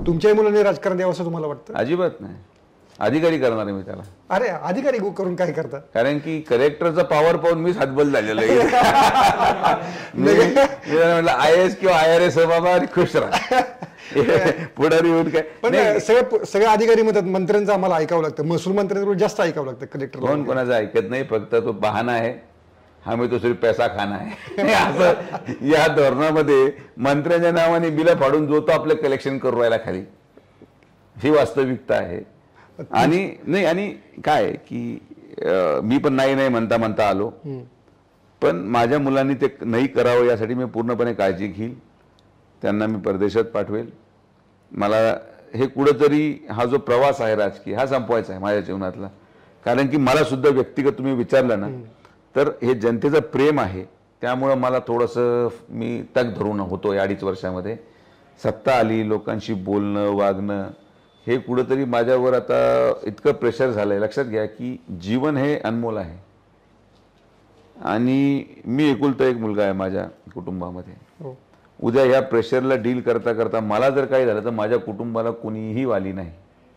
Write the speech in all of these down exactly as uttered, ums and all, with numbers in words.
तुमच्याही मुलांनी राजकारण यावं असं तुम्हाला वाटतं? अजिबात नाही, अधिकारी करणार आहे मी त्याला. अरे अधिकारी करून काय करता? कारण की कलेक्टरचा पॉवर पाहून मीच हातबल झालेलो आहे. म्हटलं आय एस किंवा आय आर एस बाबा खुश राहा, पुढारी येऊन काय. पण सगळे सगळे अधिकारी म्हणतात मंत्र्यांचं आम्हाला ऐकावं लागतं, महसूल मंत्र्यांकडून जास्त ऐकावं लागतं कलेक्टर. कोण कोणाचं ऐकत नाही, फक्त तो बहाना आहे, हमें तो सिर्फ पैसा खाना आहे. असं या धोरणामध्ये मंत्र्यांच्या नावाने बिलं फाडून जो तो आपलं कलेक्शन करू राहिला खाली, ही वास्तविकता आहे. आणि नाही, आणि काय की मी पण नाही नाही म्हणता म्हणता आलो, पण माझ्या मुलांनी ते नाही करावं यासाठी मी पूर्णपणे काळजी घेईल. त्यांना मी परदेशात पाठवेल. मला हे कुठंतरी हा जो प्रवास आहे राजकीय हा संपवायचा आहे माझ्या जीवनातला. कारण की मला सुद्धा व्यक्तिगत तुम्ही विचारलं ना, तर हे जनतेचं प्रेम आहे, त्यामुळं मला थोडंसं मी तग धरून होतो या अडीच वर्षामध्ये. सत्ता आली, लोकांशी बोलणं वागणं हे कुठंतरी माझ्यावर आता इतकं प्रेशर झालं आहे. लक्षात घ्या की जीवन हे अनमोल आहे, आणि मी एकुलता एक मुलगा आहे माझ्या कुटुंबामध्ये. उद्या या प्रेशरला डील करता करता मला जर काही झालं तर माझ्या कुटुंबाला कोणीही वाली नाही,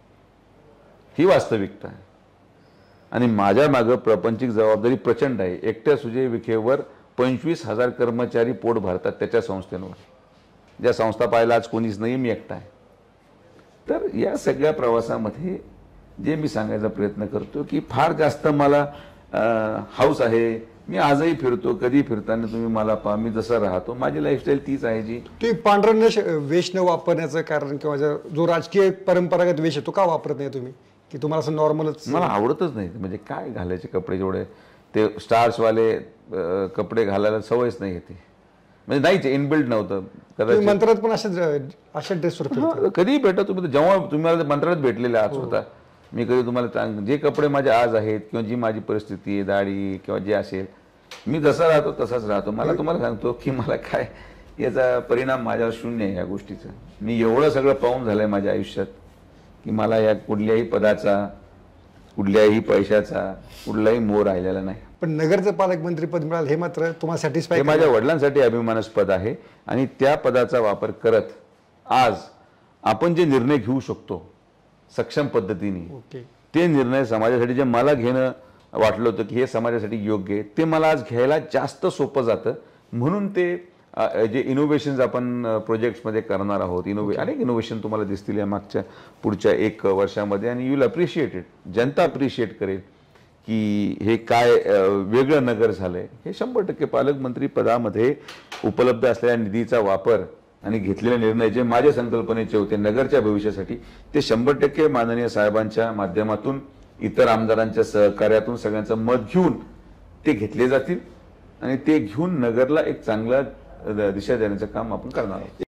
ही वास्तविकता आहे. आणि माझ्या मागं प्रापंचिक जबाबदारी प्रचंड आहे. एकट्या सुजय विखेवर पंचवीस हजार कर्मचारी पोट भरतात त्याच्या संस्थेवर, ज्या संस्था पाहायला आज कोणीच नाही, मी एकटा आहे. तर या सगळ्या प्रवासामध्ये जे मी सांगायचा प्रयत्न करतो की फार जास्त मला हाऊस आहे. मी आजही फिरतो, कधी फिरताना तुम्ही मला पहा, मी जसं राहतो माझी लाईफस्टाईल तीच आहे. जी तुम्ही पांढरा वेश न वापरण्याचं कारण किंवा जो राजकीय परंपरागत वेश आहे तो का वापरत नाही तुम्ही, की तुम्हाला असं नॉर्मलच? मला आवडतच नाही. म्हणजे काय घालायचे कपडे, जेवढे ते स्टार्सवाले कपडे घालायला सवयच नाही येते, म्हणजे नाहीच, इनबिल्ड नव्हतं. कदाचित मंत्रात पण अशा अशा ड्रेसवर कधीही भेटा तुम्ही. जेव्हा तुम्ही मला मंत्रात भेटलेले आहात स्वतः, मी कधी तुम्हाला जे कपडे माझे आज आहेत किंवा जी माझी परिस्थिती आहे, दाढी किंवा जे असेल, मी जसा राहतो तसाच राहतो. मला तुम्हाला सांगतो की मला काय याचा परिणाम माझ्यावर शून्य आहे या गोष्टीचा. मी एवढं सगळं पाहून झालंय माझ्या आयुष्यात की मला या कुठल्याही पदाचा, कुठल्याही पैशाचा कुठलाही मोह राहिलेला नाही. पण नगरचं पालकमंत्री पद मिळालं हे मात्र तुम्हाला सॅटिस्फाय? हे माझ्या वडिलांसाठी अभिमानास्पद आहे, आणि त्या पदाचा वापर करत आज आपण जे निर्णय घेऊ शकतो सक्षम पद्धतीने, ते निर्णय समाजासाठी जे मला घेणं वाटलं होतं की हे समाजासाठी योग्य आहे, ते मला आज घ्यायला जास्त सोपं जातं. म्हणून ते जे इनोव्हेशन्स आपण प्रोजेक्ट्समध्ये करणार आहोत, इनोव्हे अनेक इनोव्हेशन तुम्हाला दिसतील या मागच्या पुढच्या एक वर्षामध्ये, आणि यू विल अप्रिशिएट इट. जनता अप्रिशिएट करेल की हे काय वेगळं नगर झालंय. हे शंभर टक्के पालकमंत्री पदामध्ये उपलब्ध असलेल्या निधीचा वापर आणि घेतलेले निर्णय जे माझ्या संकल्पनेचे होते नगरच्या भविष्यासाठी, ते शंभर टक्के माननीय साहेबांच्या माध्यमातून, इतर आमदारांच्या सहकार्यातून, सगळ्यांचं मत घेऊन ते घेतले जातील, आणि ते घेऊन नगरला एक चांगला दिशा देण्याचं काम आपण करणार आहोत.